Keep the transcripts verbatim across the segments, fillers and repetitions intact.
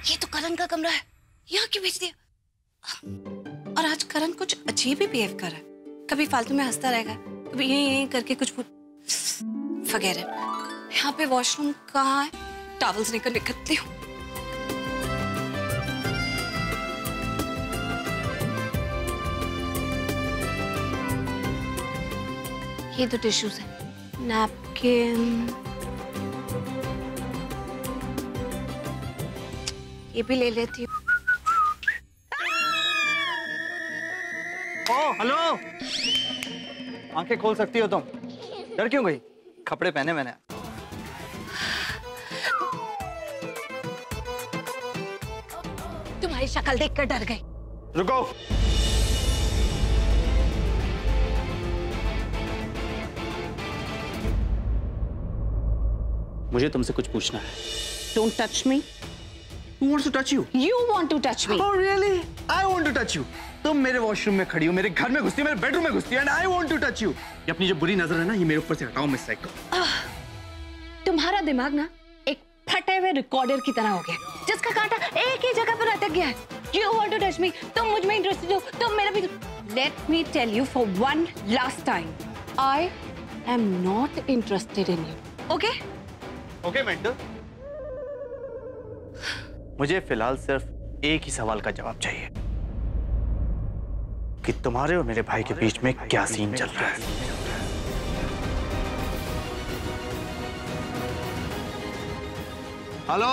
ये तो करण का कमरा है, यहाँ क्यों भेज दिया? और आज करण कुछ अजीब ही बिहेव कर रहा है, कभी फालतू में हंसता रहेगा, कभी यही यही करके कुछ वगैरह। यहाँ पे वॉशरूम कहाँ है? टॉवल्स लेकर निकलती हूँ। ये तो टिश्यूज है, नैपकिन, ये भी ले लेती हूँ। ओ हेलो, आंखें खोल सकती हो तुम? डर क्यों गई? कपड़े पहने मैंने। तुम्हारी शक्ल देखकर डर गई। रुको। मुझे तुमसे कुछ पूछना है। Don't touch me. Who wants to touch you? You want to touch me. Oh really? I want to touch you. तुम मेरे वॉशरूम में खड़ी हो, मेरे घर में घुसती है, मेरे बेडरूम में घुसती है, and I want to touch you. ये अपनी जो बुरी नजर है ना, ये मेरे ऊपर से हटाओ मिस साइको। तुम्हारा दिमाग ना एक फटे हुए रिकॉर्डर की तरह हो गया, जिसका कांटा एक ही जगह पर अटक गया है। You want to touch me. तुम मुझ में इंटरेस्टेड हो, तुम मेरा भी। Let me tell you for one last time, I am not interested in you. Okay? Okay, mentor. मुझे फिलहाल सिर्फ एक ही सवाल का जवाब चाहिए कि तुम्हारे और मेरे भाई के बीच में क्या सीन चल रहा है। हेलो,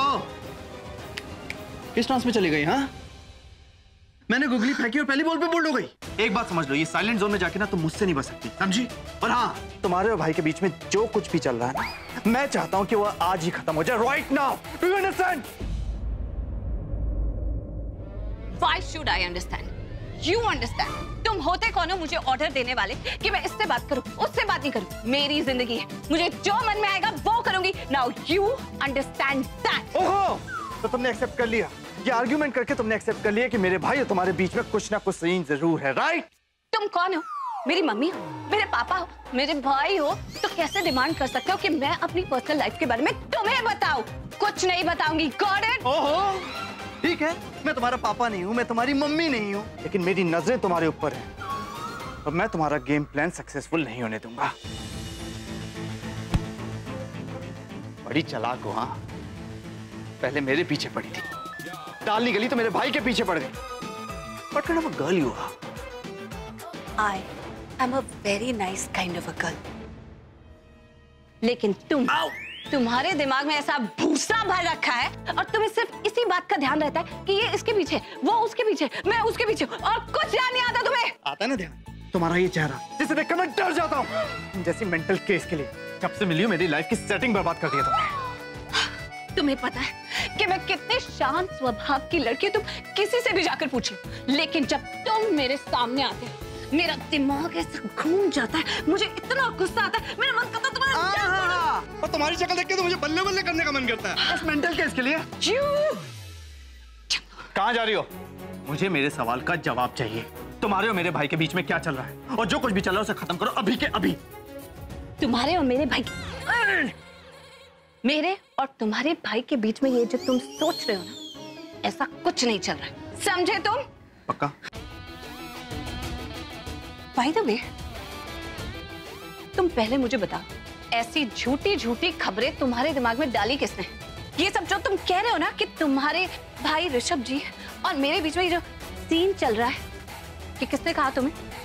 किस ट्रांस में चली गई? हाँ, मैंने गुगली फेंकी और पहली बॉल पे बोल्ड हो गई। एक बात समझ लो, ये साइलेंट जोन में जाके ना तुम मुझसे नहीं बच सकती, समझी? और हाँ, तुम्हारे और भाई के बीच में जो कुछ भी चल रहा है ना, मैं चाहता हूं कि वो आज ही खत्म हो जाए, right now. Do you understand? Why should I understand? You understand? तुम होते कौन हो मुझे ऑर्डर देने वाले कि मैं इससे बात करूं, उससे बात नहीं करूं? मेरी जिंदगी है, मुझे जो मन में आएगा वो करूंगी। Now you understand that? ओहो, तो तुमने एक्सेप्ट कर लिया, ये आर्ग्यूमेंट करके तुमने एक्सेप्ट कर लिया कि मेरे भाई और तुम्हारे बीच में कुछ ना कुछ सीन जरूर है, राइट? तुम कौन हो? मेरी मम्मी हो, मेरे पापा हो, मेरे भाई हो, तो कैसे डिमांड कर सकते हो कि मैं अपनी पर्सनल लाइफ के बारे में तुम्हें बताऊं? कुछ नहीं बताऊंगी। Got it? ओहो, ठीक है, मैं तुम्हारा पापा नहीं हूँ, मैं तुम्हारी मम्मी नहीं हूँ, लेकिन मेरी नजरें तुम्हारे ऊपर हैं और मैं तुम्हारा गेम प्लान सक्सेसफुल नहीं होने दूंगा। बड़ी चालाक हो, हाँ? पहले मेरे पीछे पड़ी थी, डाल निकली तो मेरे भाई के पीछे पड़ गई। What kind of a girl you are? I am a very nice kind of a girl. लेकिन तुम Ow! तुम्हारे दिमाग में ऐसा भूसा भर रखा है और तुम्हें सिर्फ इसी बात का ध्यान रहता है कि ये इसके पीछे, वो उसके पीछे, मैं उसके पीछे, और कुछ ध्यान नहीं आता तुम्हें। आता है ना ध्यान? तुम्हारा ये चेहरा जिसे देखकर मैं डर जाता हूँ, जैसी मेंटल केस के लिए जब से मिली हो मेरी लाइफ की सेटिंग बर्बाद कर दी है तुमने। तुम्हें पता है कि मैं कितने शांत स्वभाव की लड़की, तुम किसी से भी जाकर पूछ लो, लेकिन जब तुम मेरे सामने आते हो मेरा दिमाग ऐसा घूम जाता है, मुझे इतना गुस्सा आता है, मेरा मन करता है तुम्हारा। और तुम्हारी शक्ल देख के तो मुझे बल्ले बल्ले करने का मन करता है, उस मेंटल केस के लिए। कहाँ जा रही हो? मुझे मेरे सवाल का जवाब चाहिए। तुम्हारे और मेरे भाई के बीच में क्या चल रहा है, और जो कुछ भी चल रहा है उसे खत्म करो अभी के अभी। तुम्हारे और मेरे भाई मेरे और तुम्हारे भाई के बीच में ये जो तुम सोच रहे हो ना, ऐसा कुछ नहीं चल रहा है, समझे तुम? पक्का? बाय द वे, तुम पहले मुझे बताओ, ऐसी झूठी झूठी खबरें तुम्हारे दिमाग में डाली किसने? ये सब जो तुम कह रहे हो ना कि तुम्हारे भाई ऋषभ जी और मेरे बीच में जो सीन चल रहा है, ये किसने कहा तुम्हें?